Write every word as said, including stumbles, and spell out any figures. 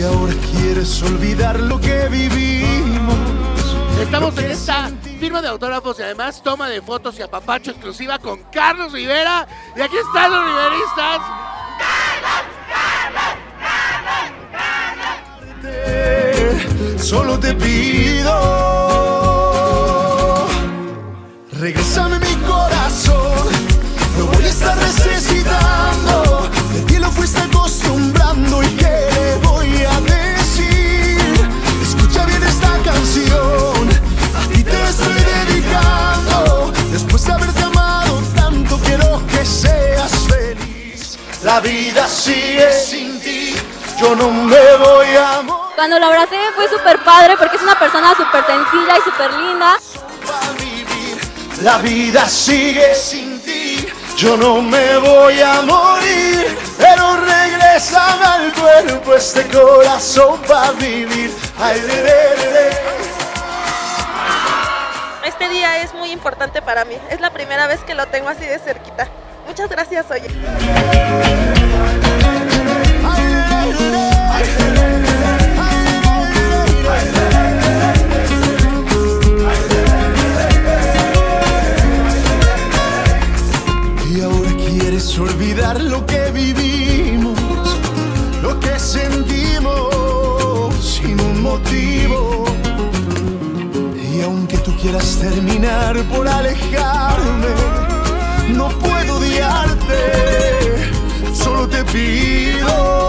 Y ahora quieres olvidar lo que vivimos. Estamos en esta firma de autógrafos y además toma de fotos y apapacho exclusiva con Carlos Rivera. Y aquí están los riveristas. Solo te pido, regrésame mi corazón. Lo voy a estar necesitando. De ti lo fuiste acostumbrando. ¿Y qué le voy a decir? Escucha bien esta canción. A ti te estoy dedicando. Después de haberte amado tanto, quiero que seas feliz. La vida sigue sin ti. Yo no me voy a morir. Cuando lo abracé fue súper padre porque es una persona súper sencilla y súper linda. La vida sigue sin ti, yo no me voy a morir, pero regrésame al cuerpo este corazón para vivir. Ay, de, de, de. Este día es muy importante para mí, es la primera vez que lo tengo así de cerquita. Muchas gracias, oye. Olvidar lo que vivimos, lo que sentimos sin un motivo. Y aunque tú quieras terminar por alejarme, no puedo odiarte, solo te pido